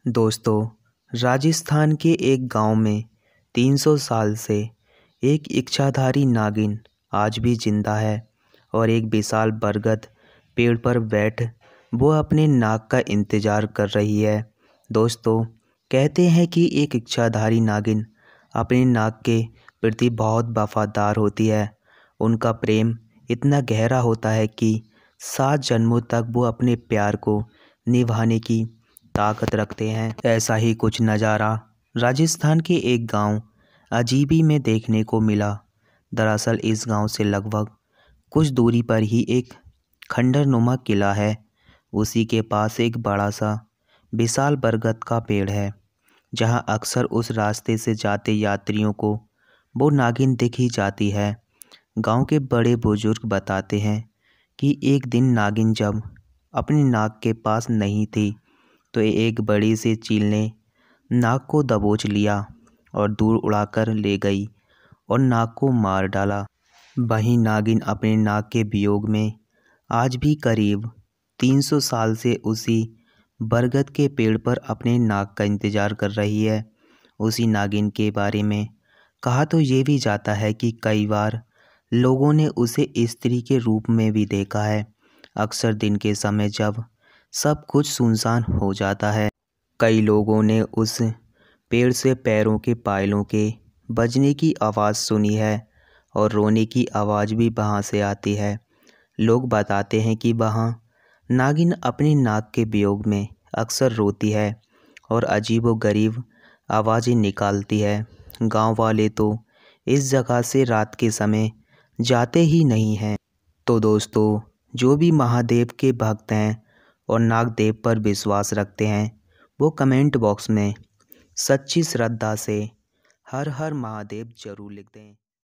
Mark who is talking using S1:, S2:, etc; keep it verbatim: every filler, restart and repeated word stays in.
S1: दोस्तों, राजस्थान के एक गांव में तीन सौ साल से एक इच्छाधारी नागिन आज भी जिंदा है और एक विशाल बरगद पेड़ पर बैठ वो अपने नाग का इंतज़ार कर रही है। दोस्तों, कहते हैं कि एक इच्छाधारी नागिन अपने नाग के प्रति बहुत वफादार होती है। उनका प्रेम इतना गहरा होता है कि सात जन्मों तक वो अपने प्यार को निभाने की ताकत रखते हैं। ऐसा ही कुछ नज़ारा राजस्थान के एक गांव अजीबी में देखने को मिला। दरअसल इस गांव से लगभग कुछ दूरी पर ही एक खंडरनुमा किला है। उसी के पास एक बड़ा सा विशाल बरगद का पेड़ है, जहां अक्सर उस रास्ते से जाते यात्रियों को वो नागिन दिख ही जाती है। गांव के बड़े बुजुर्ग बताते हैं कि एक दिन नागिन जब अपनी नाक के पास नहीं थी तो एक बड़ी सी चील ने नाग को दबोच लिया और दूर उड़ाकर ले गई और नाग को मार डाला। वहीं नागिन अपने नाग के वियोग में आज भी करीब तीन सौ साल से उसी बरगद के पेड़ पर अपने नाग का इंतज़ार कर रही है। उसी नागिन के बारे में कहा तो ये भी जाता है कि कई बार लोगों ने उसे स्त्री के रूप में भी देखा है। अक्सर दिन के समय जब सब कुछ सुनसान हो जाता है, कई लोगों ने उस पेड़ से पैरों के पायलों के बजने की आवाज़ सुनी है और रोने की आवाज़ भी वहाँ से आती है। लोग बताते हैं कि वहाँ नागिन अपने नाग के वियोग में अक्सर रोती है और अजीबोगरीब आवाज़ें निकालती है। गांव वाले तो इस जगह से रात के समय जाते ही नहीं हैं। तो दोस्तों, जो भी महादेव के भक्त हैं और नागदेव पर विश्वास रखते हैं, वो कमेंट बॉक्स में सच्ची श्रद्धा से हर हर महादेव जरूर लिख दें।